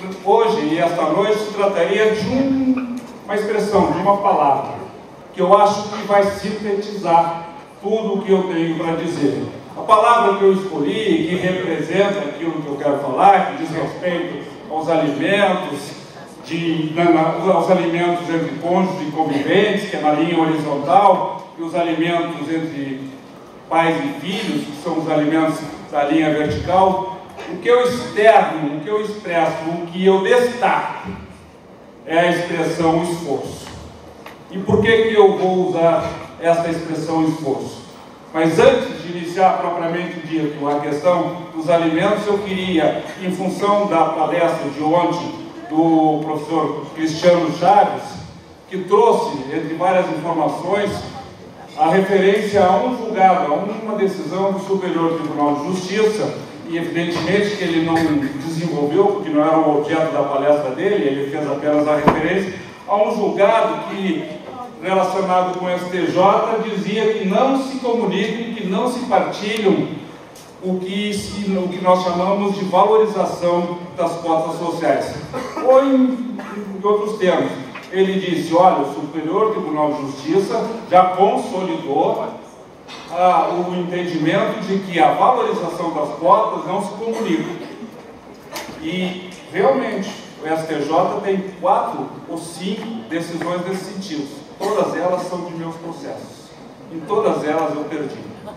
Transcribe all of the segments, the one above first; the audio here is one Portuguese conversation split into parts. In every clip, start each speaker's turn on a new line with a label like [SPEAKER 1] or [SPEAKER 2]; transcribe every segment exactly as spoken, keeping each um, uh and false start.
[SPEAKER 1] hoje e esta noite se trataria de um, uma expressão, de uma palavra, que eu acho que vai sintetizar tudo o que eu tenho para dizer. A palavra que eu escolhi, que representa aquilo que eu quero falar, que diz respeito aos alimentos, de, na, aos alimentos entre cônjuges e conviventes, que é na linha horizontal, e os alimentos entre pais e filhos, que são os alimentos da linha vertical. O que eu externo, o que eu expresso, o que eu destaco é a expressão esforço. E por que que eu vou usar esta expressão esforço? Mas antes de iniciar propriamente dito a questão dos alimentos, eu queria, em função da palestra de ontem do professor Cristiano Chaves, que trouxe, entre várias informações, a referência a um julgado, a uma decisão do Superior Tribunal de Justiça, e evidentemente que ele não desenvolveu, porque não era o objeto da palestra dele, ele fez apenas a referência a um julgado que, relacionado com o S T J, dizia que não se comunicam, que não se partilham o que, se, o que nós chamamos de valorização das cotas sociais. Ou em, em outros termos, ele disse, olha, o Superior Tribunal de Justiça já consolidou ah, o entendimento de que a valorização das cotas não se comunica. E, realmente, o S T J tem quatro ou cinco decisões desse sentido. Todas elas são de meus processos. Em todas elas eu perdi.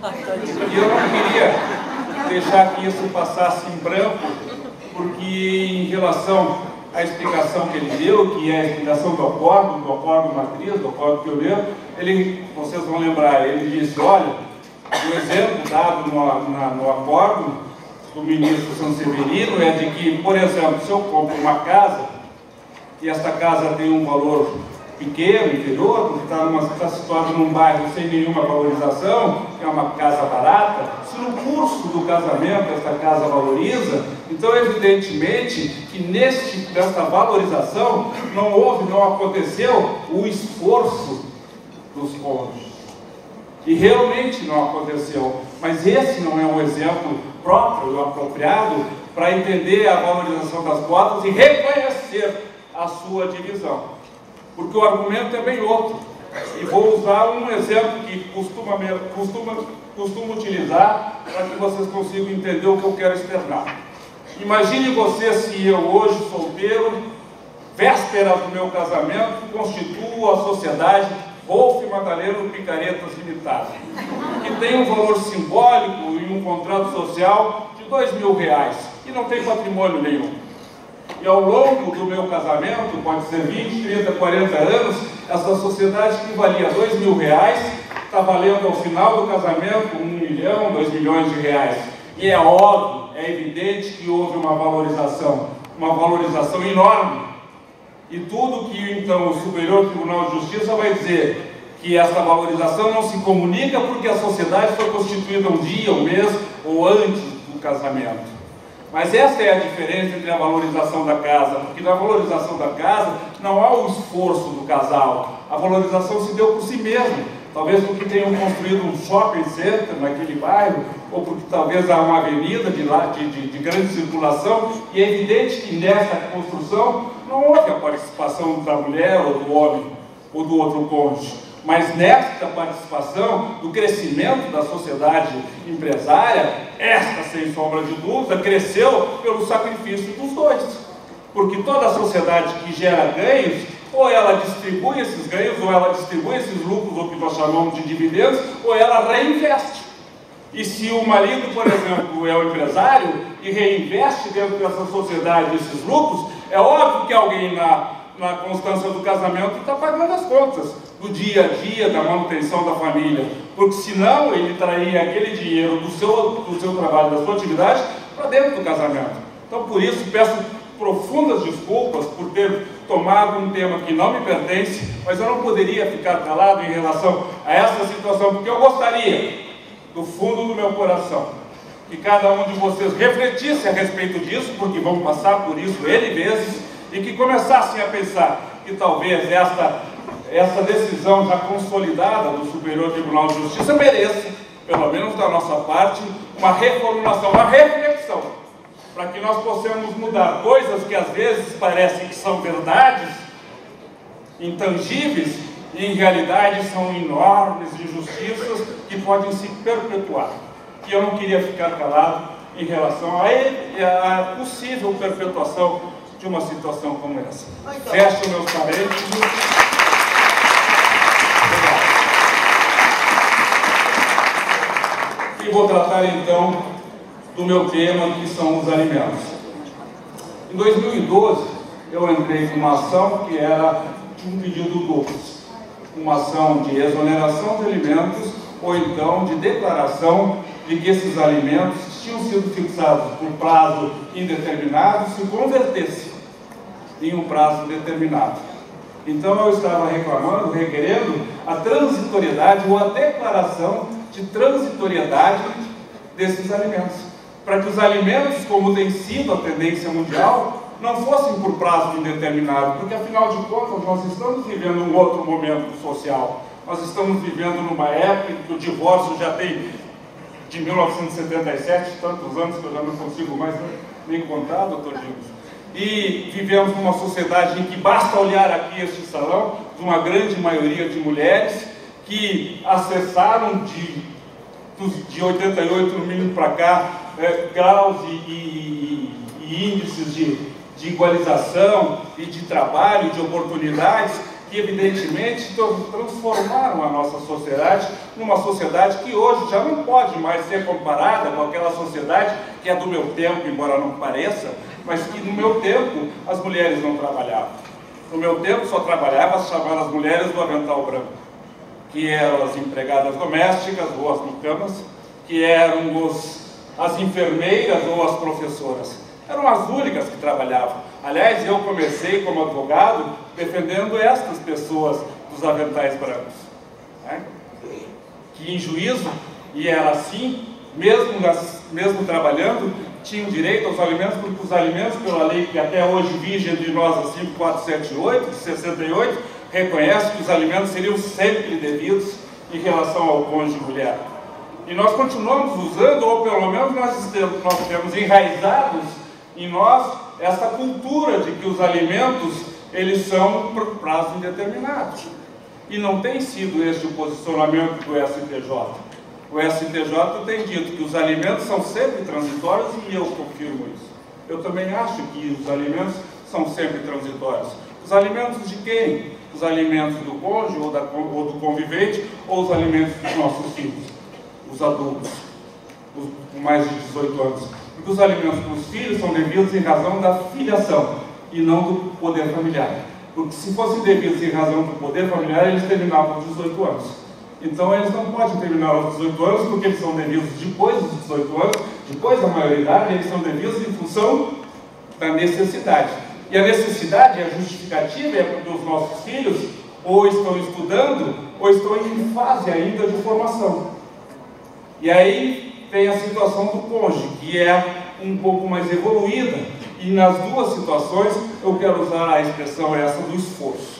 [SPEAKER 1] E eu não queria deixar que isso passasse em branco, porque em relação à explicação que ele deu, que é a explicação do acordo, do acordo matriz, do acordo pioneiro, ele, vocês vão lembrar, ele disse, olha, o exemplo dado no, na, no acordo do ministro Sanseverino é de que, por exemplo, se eu compro uma casa, e esta casa tem um valor pequeno, inferior, porque está tá situado num bairro sem nenhuma valorização, é uma casa barata, se no curso do casamento esta casa valoriza, então evidentemente que neste, nesta valorização não houve, não aconteceu o esforço dos cônjuges. E realmente não aconteceu. Mas esse não é um exemplo próprio, apropriado, para entender a valorização das cotas e reconhecer a sua divisão. Porque o argumento é bem outro. E vou usar um exemplo que costuma, costuma, costuma utilizar para que vocês consigam entender o que eu quero externar. Imagine você se eu hoje, solteiro, véspera do meu casamento, constituo a sociedade Wolf Madaleno Picaretas Limitada, que tem um valor simbólico e um contrato social de dois mil reais e não tem patrimônio nenhum. E ao longo do meu casamento, pode ser vinte, trinta, quarenta anos, essa sociedade que valia dois mil reais, está valendo ao final do casamento um milhão, dois milhões de reais. E é óbvio, é evidente que houve uma valorização, uma valorização enorme. E tudo que então o Superior Tribunal de Justiça vai dizer que essa valorização não se comunica porque a sociedade foi constituída um dia, um mês ou antes do casamento. Mas essa é a diferença entre a valorização da casa, porque na valorização da casa não há o esforço do casal, a valorização se deu por si mesmo, talvez porque tenham construído um shopping center naquele bairro, ou porque talvez há uma avenida de, lá, de, de, de grande circulação, e é evidente que nessa construção não houve a participação da mulher ou do homem, ou do outro cônjuge. Mas nesta participação, do crescimento da sociedade empresária, esta, sem sombra de dúvida, cresceu pelo sacrifício dos dois. Porque toda a sociedade que gera ganhos, ou ela distribui esses ganhos, ou ela distribui esses lucros, ou que nós chamamos de dividendos, ou ela reinveste. E se o marido, por exemplo, é o empresário e reinveste dentro dessa sociedade esses lucros, é óbvio que alguém na, na constância do casamento está pagando as contas do dia a dia, da manutenção da família, porque senão ele traria aquele dinheiro do seu, do seu trabalho, da sua atividade, para dentro do casamento. Então, por isso, peço profundas desculpas por ter tomado um tema que não me pertence, mas eu não poderia ficar calado em relação a essa situação, porque eu gostaria, do fundo do meu coração, que cada um de vocês refletisse a respeito disso, porque vão passar por isso N vezes, e que começassem a pensar que talvez esta essa decisão já consolidada do Superior Tribunal de Justiça mereça, pelo menos da nossa parte, uma reformulação, uma reflexão. para que nós possamos mudar coisas que às vezes parecem que são verdades, intangíveis, e em realidade são enormes injustiças que podem se perpetuar. E eu não queria ficar calado em relação a, ele, a possível perpetuação de uma situação como essa. Fecho meus parênteses. E vou tratar então do meu tema, que são os alimentos. Em dois mil e doze, eu entrei com uma ação que era de um pedido duplo. Uma ação de exoneração de alimentos, ou então de declaração de que esses alimentos que tinham sido fixados por prazo indeterminado se convertessem em um prazo determinado. Então eu estava reclamando, requerendo a transitoriedade ou a declaração de transitoriedade desses alimentos, para que os alimentos, como tem sido a tendência mundial, não fossem por prazo indeterminado, porque afinal de contas nós estamos vivendo um outro momento social. Nós estamos vivendo numa época em que o divórcio já tem de mil novecentos e setenta e sete, tantos anos que eu já não consigo mais nem contar, doutor Digos. E vivemos numa sociedade em que basta olhar aqui este salão, de uma grande maioria de mulheres que acessaram de, de oitenta e oito no mínimo para cá, é, graus e, e, e índices de, de igualização e de trabalho, de oportunidades, que evidentemente transformaram a nossa sociedade numa sociedade que hoje já não pode mais ser comparada com aquela sociedade que é do meu tempo, embora não pareça, mas que no meu tempo as mulheres não trabalhavam. No meu tempo só trabalhavam as chamadas mulheres do avental branco, que eram as empregadas domésticas ou as mucamas, que eram os, as enfermeiras ou as professoras. Eram as únicas que trabalhavam. Aliás, eu comecei como advogado defendendo estas pessoas dos aventais brancos, né? Que em juízo, e era assim, mesmo, nas, mesmo trabalhando, tinham direito aos alimentos, porque os alimentos, pela lei que até hoje vige entre nós, a cinco mil quatrocentos e setenta e oito, de sessenta e oito, reconhece que os alimentos seriam sempre devidos em relação ao cônjuge mulher. E nós continuamos usando, ou pelo menos nós temos, nós temos enraizados em nós essa cultura de que os alimentos, eles são por prazo indeterminado. E não tem sido esse o posicionamento do S T J. O S T J tem dito que os alimentos são sempre transitórios e eu confirmo isso. Eu também acho que os alimentos são sempre transitórios. Os alimentos de quem? Os alimentos do cônjuge ou, da, ou do convivente, ou os alimentos dos nossos filhos, os adultos, os com mais de dezoito anos. Porque os alimentos para os filhos são devidos em razão da filiação e não do poder familiar. Porque se fossem devidos em razão do poder familiar, eles terminavam aos dezoito anos. Então eles não podem terminar aos dezoito anos, porque eles são devidos depois dos dezoito anos, depois da maioridade, eles são devidos em função da necessidade. E a necessidade, a justificativa é porque os nossos filhos ou estão estudando, ou estão em fase ainda de formação. E aí tem a situação do cônjuge, que é um pouco mais evoluída, e nas duas situações eu quero usar a expressão essa do esforço,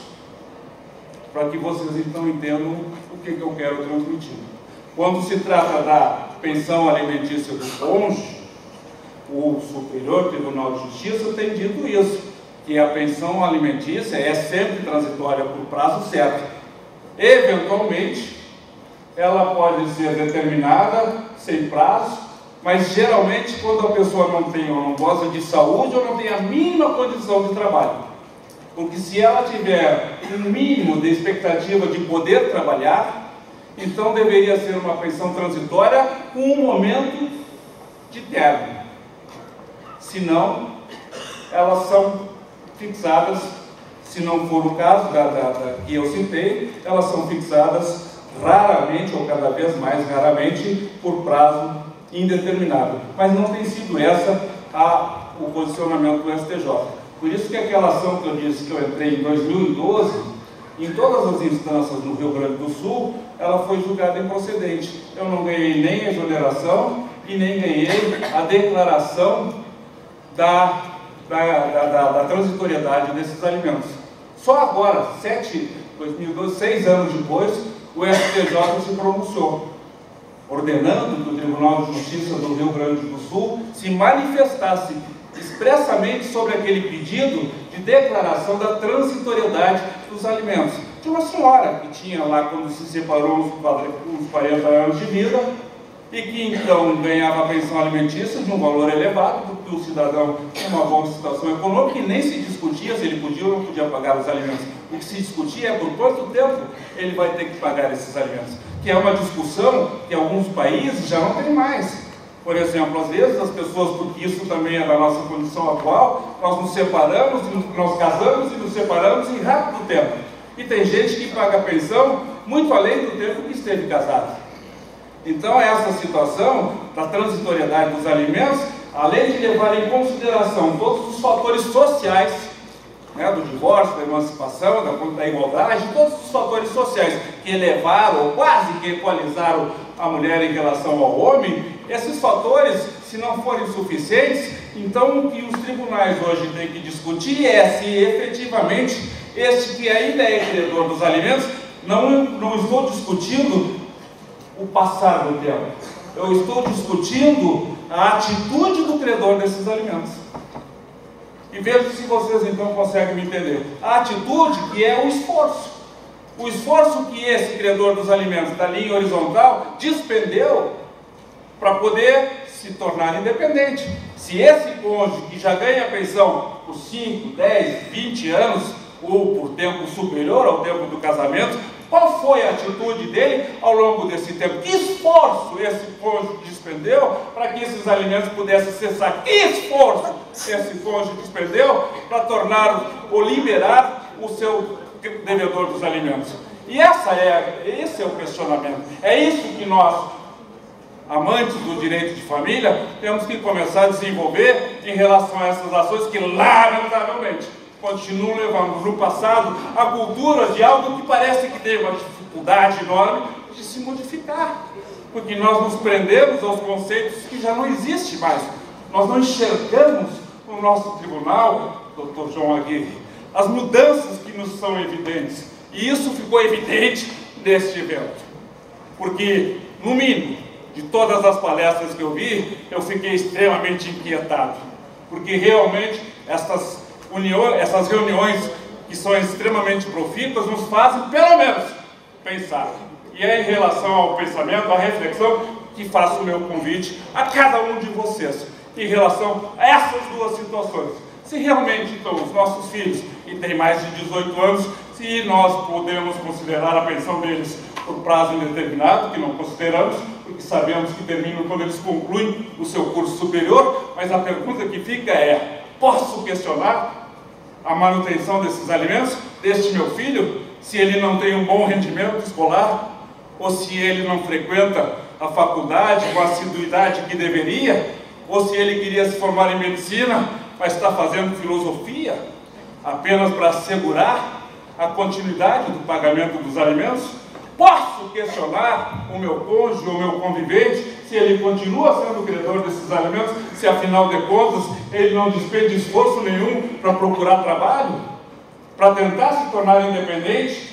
[SPEAKER 1] para que vocês então entendam o que, que eu quero transmitir. Quando se trata da pensão alimentícia do cônjuge, o Superior Tribunal de Justiça tem dito isso, que a pensão alimentícia é sempre transitória por prazo certo. Eventualmente, ela pode ser determinada sem prazo, mas geralmente quando a pessoa não tem ou não goza de saúde ou não tem a mínima condição de trabalho. Porque se ela tiver um mínimo de expectativa de poder trabalhar, então deveria ser uma pensão transitória com um momento de término. Se não, elas são fixadas, se não for o caso da, da, da que eu citei, elas são fixadas raramente, ou cada vez mais raramente, por prazo indeterminado. Mas não tem sido essa a, o posicionamento do S T J. Por isso que aquela ação que eu disse que eu entrei em dois mil e doze, em todas as instâncias no Rio Grande do Sul, ela foi julgada improcedente. Eu não ganhei nem a exoneração e nem ganhei a declaração da, da, da, da, da transitoriedade desses alimentos. Só agora, sete, dois mil e doze, seis anos depois, o S T J se pronunciou. ordenando que o Tribunal de Justiça do Rio Grande do Sul se manifestasse expressamente sobre aquele pedido de declaração da transitoriedade dos alimentos. De uma senhora que tinha lá, quando se separou, uns quarenta anos de vida, e que então ganhava a pensão alimentícia de um valor elevado, porque o cidadão tinha uma boa situação econômica e nem se discutia se ele podia ou não podia pagar os alimentos. O que se discutia é por quanto tempo ele vai ter que pagar esses alimentos, que é uma discussão que alguns países já não tem mais. Por exemplo, às vezes as pessoas, porque isso também é da nossa condição atual, nós nos separamos, nós casamos e nos separamos em rápido tempo. E tem gente que paga pensão muito além do tempo que esteve casado. Então, essa situação da transitoriedade dos alimentos, além de levar em consideração todos os fatores sociais, né, do divórcio, da emancipação, da, da igualdade, todos os fatores sociais que elevaram ou quase que equalizaram a mulher em relação ao homem, esses fatores, se não forem suficientes, então o que os tribunais hoje têm que discutir é se efetivamente este que ainda é credor dos alimentos, não, não estou discutindo o passar do tempo, eu estou discutindo a atitude do credor desses alimentos. E veja se vocês então conseguem me entender. A atitude que é o esforço. O esforço que esse credor dos alimentos da linha horizontal despendeu para poder se tornar independente. Se esse cônjuge que já ganha pensão por cinco, dez, vinte anos, ou por tempo superior ao tempo do casamento, qual foi a atitude dele ao longo desse tempo? Que esforço esse cônjuge despendeu para que esses alimentos pudessem cessar? Que esforço esse cônjuge despendeu para tornar ou liberar o seu devedor dos alimentos? E essa é, esse é o questionamento. É isso que nós, amantes do direito de família, temos que começar a desenvolver em relação a essas ações que, lamentavelmente, continuam levando no passado a cultura de algo que parece que tem uma dificuldade enorme de se modificar, porque nós nos prendemos aos conceitos que já não existem mais. Nós não enxergamos no nosso tribunal, doutor João Aguirre, as mudanças que nos são evidentes, e isso ficou evidente neste evento, porque, no mínimo, de todas as palestras que eu vi, eu fiquei extremamente inquietado, porque realmente estas União, essas reuniões que são extremamente profícuas nos fazem, pelo menos, pensar. E é em relação ao pensamento, à reflexão, que faço o meu convite a cada um de vocês, em relação a essas duas situações. Se realmente, então, os nossos filhos, que têm mais de dezoito anos, se nós podemos considerar a pensão deles por prazo indeterminado, que não consideramos, porque sabemos que terminam quando eles concluem o seu curso superior, mas a pergunta que fica é: posso questionar a manutenção desses alimentos, deste meu filho, se ele não tem um bom rendimento escolar, ou se ele não frequenta a faculdade com a assiduidade que deveria, ou se ele queria se formar em medicina, mas está fazendo filosofia, apenas para assegurar a continuidade do pagamento dos alimentos? Posso questionar o meu cônjuge, o meu convivente, se ele continua sendo credor desses alimentos, se afinal de contas ele não despende esforço nenhum para procurar trabalho, para tentar se tornar independente,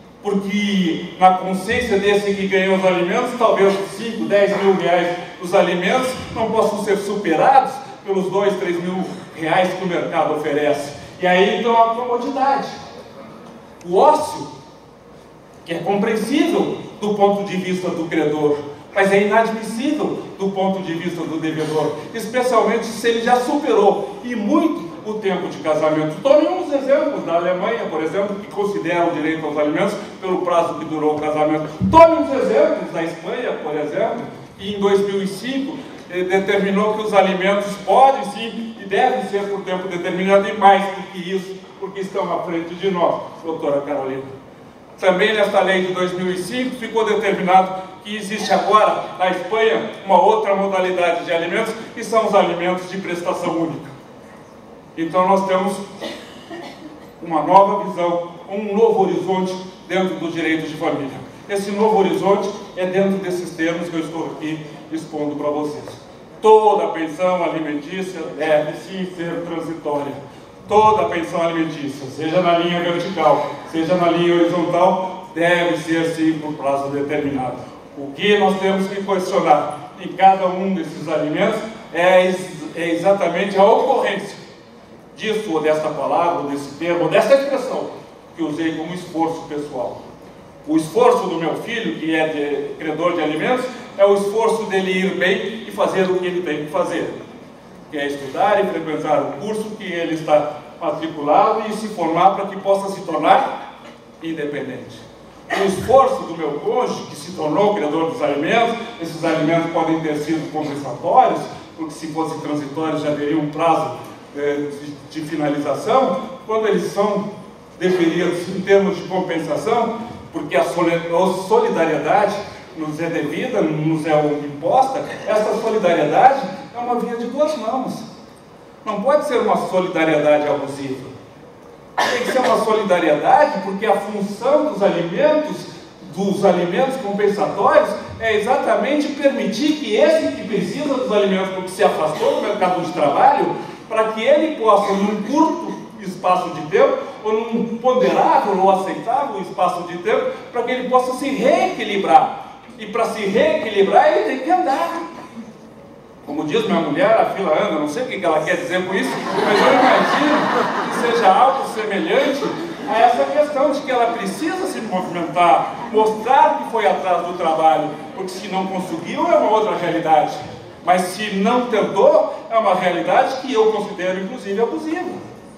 [SPEAKER 1] porque na consciência desse que ganhou os alimentos, talvez cinco, dez mil reais dos alimentos não possam ser superados pelos dois, três mil reais que o mercado oferece. E aí então a comodidade, o ócio, que é compreensível do ponto de vista do credor, mas é inadmissível do ponto de vista do devedor, especialmente se ele já superou, e muito, o tempo de casamento. Tome uns exemplos da Alemanha, por exemplo, que considera o direito aos alimentos pelo prazo que durou o casamento. Tome uns exemplos da Espanha, por exemplo, que em dois mil e cinco eh, determinou que os alimentos podem sim e devem ser por tempo determinado, e mais do que isso, porque estão à frente de nós, doutora Carolina. Também nesta lei de dois mil e cinco ficou determinado que existe agora na Espanha uma outra modalidade de alimentos, que são os alimentos de prestação única. Então nós temos uma nova visão, um novo horizonte dentro do direito de família. Esse novo horizonte é dentro desses termos que eu estou aqui expondo para vocês. Toda pensão alimentícia deve sim ser transitória. Toda pensão alimentícia, seja na linha vertical, seja na linha horizontal, deve ser sim por prazo determinado. O que nós temos que questionar em cada um desses alimentos é, é exatamente a ocorrência disso, ou desta palavra, ou desse termo, ou dessa expressão que usei como esforço pessoal. O esforço do meu filho, que é de, credor de alimentos, é o esforço dele ir bem e fazer o que ele tem que fazer, que é estudar e frequentar o curso que ele está matriculado e se formar para que possa se tornar independente. O esforço do meu cônjuge, que se tornou criador dos alimentos, esses alimentos podem ter sido compensatórios, porque se fossem transitórios já teria um prazo eh, de, de finalização. Quando eles são deferidos em termos de compensação, porque a solidariedade nos é devida, nos é imposta, essa solidariedade é uma via de duas mãos. Não pode ser uma solidariedade abusiva. Tem que ser uma solidariedade, porque a função dos alimentos, dos alimentos compensatórios, é exatamente permitir que esse que precisa dos alimentos, porque se afastou do mercado de trabalho, para que ele possa, num curto espaço de tempo, ou num ponderável ou aceitável espaço de tempo, para que ele possa se reequilibrar. E para se reequilibrar, ele tem que andar. Como diz minha mulher, a fila anda, não sei o que ela quer dizer com isso, mas eu imagino que seja algo semelhante a essa questão de que ela precisa se movimentar, mostrar que foi atrás do trabalho, porque se não conseguiu é uma outra realidade, mas se não tentou, é uma realidade que eu considero inclusive abusiva.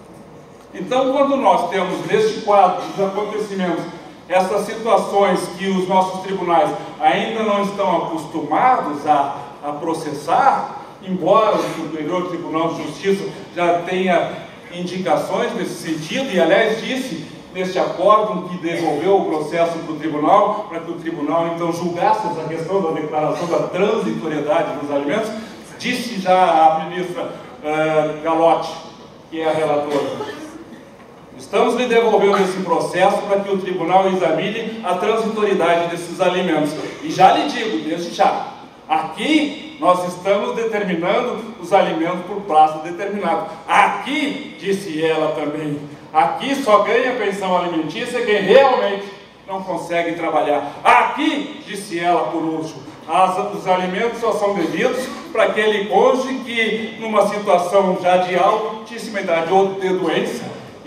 [SPEAKER 1] Então, quando nós temos neste quadro dos acontecimentos essas situações que os nossos tribunais ainda não estão acostumados a a processar, embora o Superior Tribunal de Justiça já tenha indicações nesse sentido, e aliás disse neste acórdão que devolveu o processo para o tribunal, para que o tribunal então julgasse essa questão da declaração da transitoriedade dos alimentos, disse já a ministra uh, Galotti, que é a relatora: estamos lhe devolvendo esse processo para que o tribunal examine a transitoriedade desses alimentos. E já lhe digo, desde já, aqui nós estamos determinando os alimentos por prazo determinado. Aqui, disse ela também, aqui só ganha pensão alimentícia quem realmente não consegue trabalhar. Aqui, disse ela por último, as, os alimentos só são devidos para aquele cônjuge que, numa situação já de altíssima idade ou de doença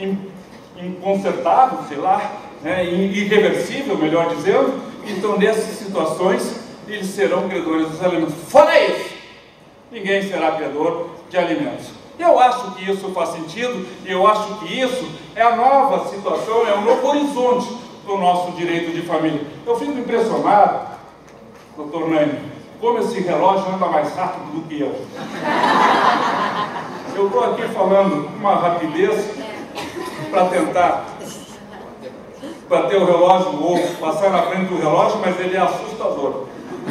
[SPEAKER 1] inconsertável, sei lá, né, irreversível, melhor dizendo, então nessas situações eles serão credores dos alimentos. Fora isso, ninguém será credor de alimentos. Eu acho que isso faz sentido, e eu acho que isso é a nova situação, é um novo horizonte do nosso direito de família. Eu fico impressionado, doutor Nani, como esse relógio anda mais rápido do que eu. Eu estou aqui falando com uma rapidez para tentar bater o relógio ou passar na frente do relógio, mas ele é assustador.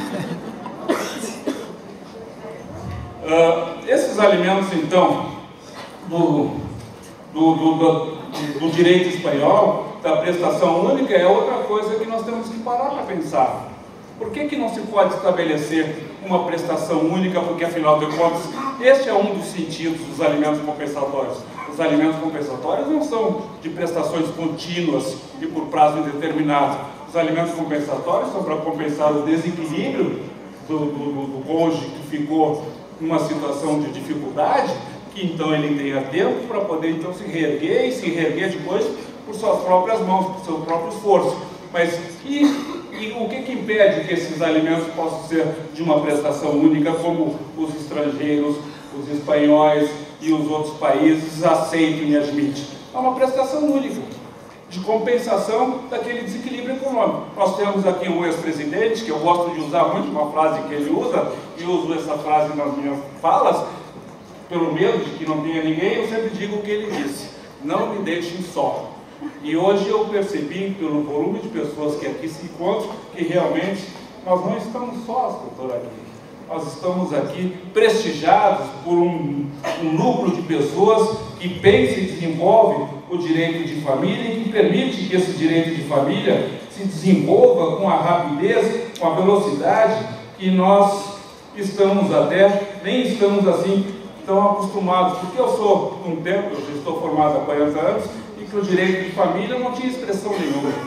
[SPEAKER 1] Uh, esses alimentos, então, do, do, do, do, do direito espanhol, da prestação única, é outra coisa que nós temos que parar para pensar. Por que que não se pode estabelecer uma prestação única? Porque, afinal de contas, este é um dos sentidos dos alimentos compensatórios. Os alimentos compensatórios não são de prestações contínuas e por prazo indeterminado. Os alimentos compensatórios são para compensar o desequilíbrio do, do, do, do cônjuge que ficou numa situação de dificuldade, que então ele tenha tempo para poder então se reerguer e se reerguer depois por suas próprias mãos, por seu próprio esforço. Mas e, e o que que impede que esses alimentos possam ser de uma prestação única, como os estrangeiros, os espanhóis e os outros países aceitam e admitem? É uma prestação única, de compensação daquele desequilíbrio econômico. Nós temos aqui um ex-presidente, que eu gosto de usar muito uma frase que ele usa, e uso essa frase nas minhas falas, pelo medo de que não tenha ninguém, eu sempre digo o que ele disse: não me deixem só. E hoje eu percebi, pelo volume de pessoas que aqui se encontram, que realmente nós não estamos sós, doutor, aqui. Nós estamos aqui prestigiados por um, um núcleo de pessoas que pensa e desenvolve o direito de família e que permite que esse direito de família se desenvolva com a rapidez, com a velocidade que nós estamos até, nem estamos assim tão acostumados. Porque eu sou, um tempo, eu já estou formado há quarenta anos, e que o direito de família não tinha expressão nenhuma. O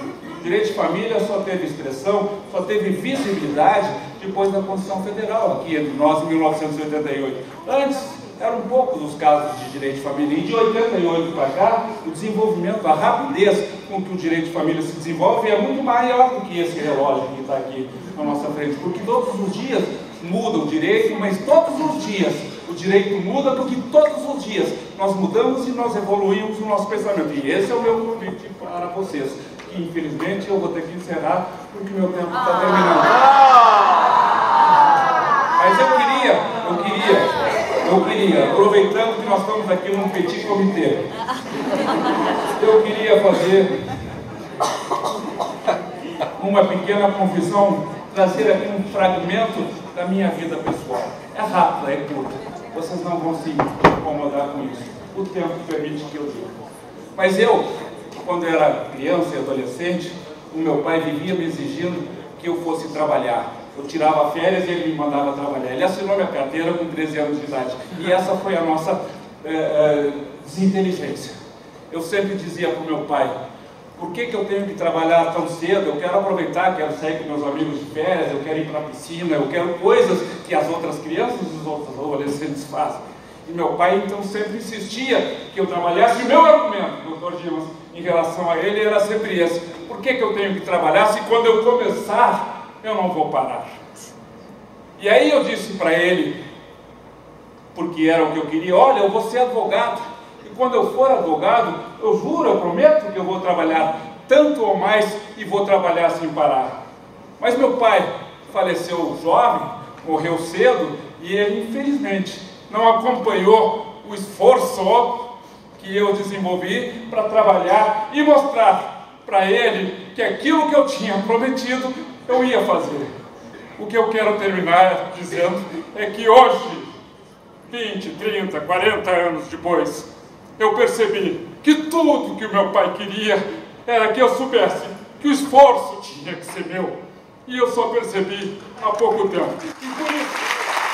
[SPEAKER 1] direito de família só teve expressão, só teve visibilidade depois da Constituição Federal, aqui entre nós, em mil novecentos e oitenta e oito. Antes, eram poucos os casos de direito de família, e de oitenta e oito para cá, o desenvolvimento, a rapidez com que o direito de família se desenvolve é muito maior do que esse relógio que está aqui na nossa frente, porque todos os dias muda o direito, mas todos os dias o direito muda, porque todos os dias nós mudamos e nós evoluímos no nosso pensamento. E esse é o meu convite para vocês, que infelizmente eu vou ter que encerrar, porque meu tempo está terminando. Mas eu queria, eu queria, eu queria, aproveitando que nós estamos aqui num petit comitê, eu queria fazer uma pequena confissão, trazer aqui um fragmento da minha vida pessoal. É rápida, é curta. Vocês não vão se incomodar com isso. O tempo permite que eu diga. Mas eu, quando era criança e adolescente, o meu pai vivia me exigindo que eu fosse trabalhar. Eu tirava férias e ele me mandava trabalhar. Ele assinou minha carteira com treze anos de idade. E essa foi a nossa é, é, desinteligência. Eu sempre dizia para o meu pai: por que que eu tenho que trabalhar tão cedo? Eu quero aproveitar, quero sair com meus amigos de férias, eu quero ir para a piscina, eu quero coisas que as outras crianças e os outros adolescentes fazem. E meu pai então sempre insistia que eu trabalhasse. E o meu argumento, doutor Dimas, em relação a ele era sempre esse: por que que eu tenho que trabalhar se quando eu começar eu não vou parar? E aí eu disse para ele, porque era o que eu queria: olha, eu vou ser advogado. E quando eu for advogado, eu juro, eu prometo que eu vou trabalhar tanto ou mais e vou trabalhar sem parar. Mas meu pai faleceu jovem, morreu cedo, e ele infelizmente não acompanhou o esforço que eu desenvolvi para trabalhar e mostrar para ele que aquilo que eu tinha prometido eu ia fazer. O que eu quero terminar dizendo é que hoje, vinte, trinta, quarenta anos depois, eu percebi que tudo que o meu pai queria era que eu soubesse que o esforço tinha que ser meu. E eu só percebi há pouco tempo. E por isso...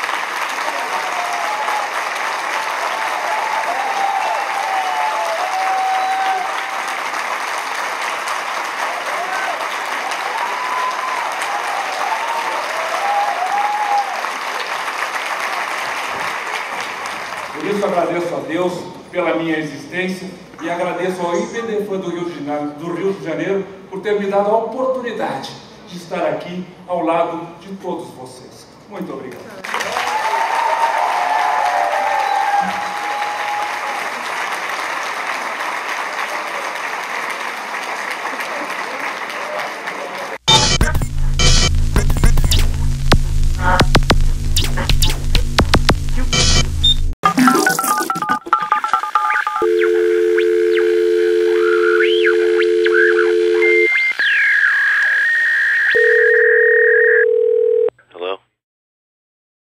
[SPEAKER 1] Por isso agradeço a Deus pela minha existência e agradeço ao I P D F do Rio de Janeiro, do Rio de Janeiro por ter me dado a oportunidade de estar aqui ao lado de todos vocês. Muito obrigado.